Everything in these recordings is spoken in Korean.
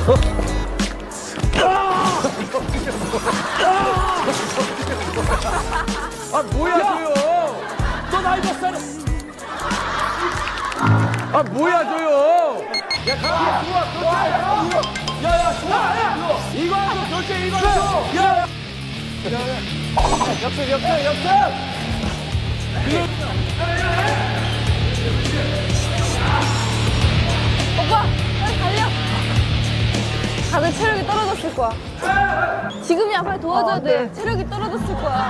아 뭐야 조용. 너 나이 몇 살이야? 아 뭐야 조용. 야, 좋아. 야, 좋아. 이거 하고 결제 이거 하고. 야. 역습. 오빠, 빨리 달려. 다들 체력이 떨어졌을 거야. 지금이야, 빨리 도와줘야 돼. 체력이 떨어졌을 거야.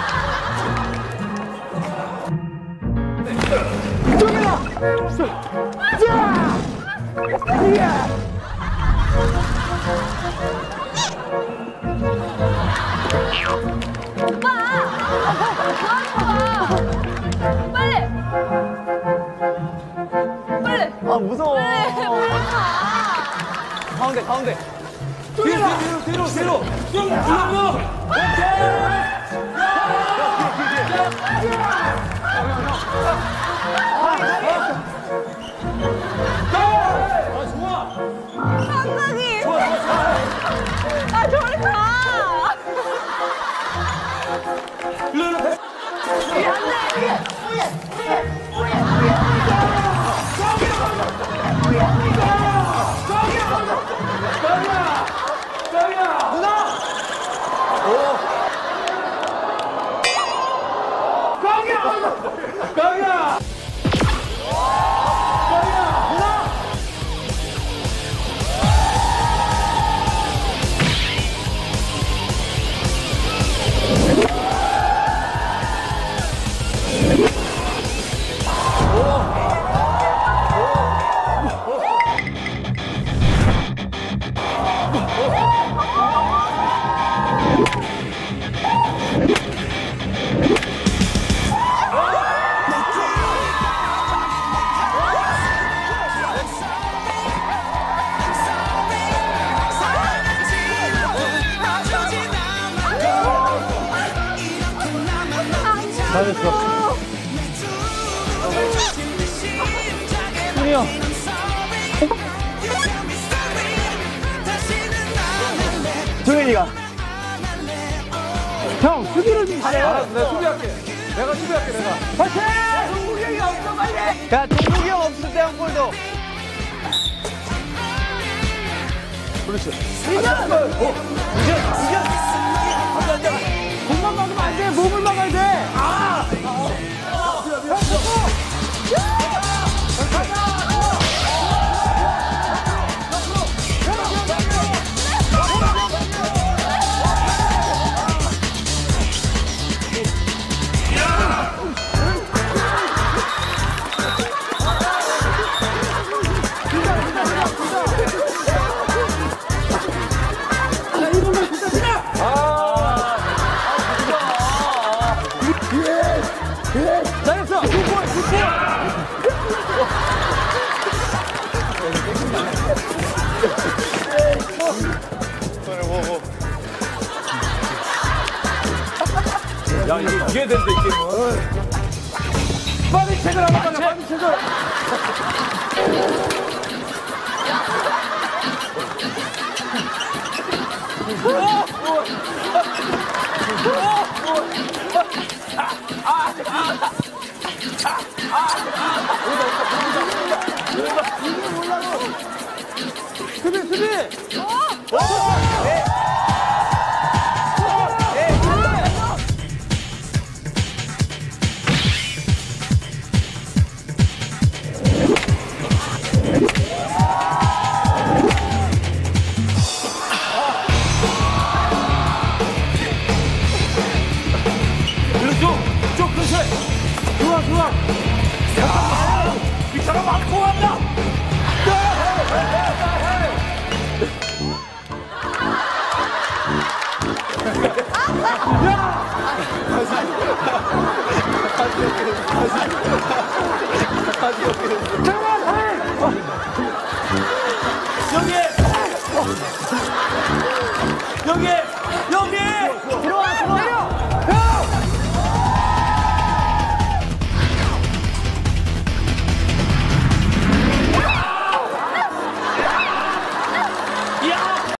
오빠! 빨리! 아 무서워. 빨리 가! 가운데. 뒤로. 감독님! 아, 저리 가! 잘했어. 준이 형. 조현이가. 형 수비를 좀 잘해. 알았어, 내가 수비할게. 내가. 파이팅! 동국이 형이 없어 빨리. 야 동국이 형 없을 때 한 골 더. 그렇지. 이전. 공만 막으면 안 돼. 몸을 막아야 돼. 잘했어. 굿볼. 야, 이거 이해된다, 이 게임은. 빨리 책을 한번 빨리 책을. 수비. 쭉 그렇지. 좋아. 야, 빗자루 막고 간다. 야!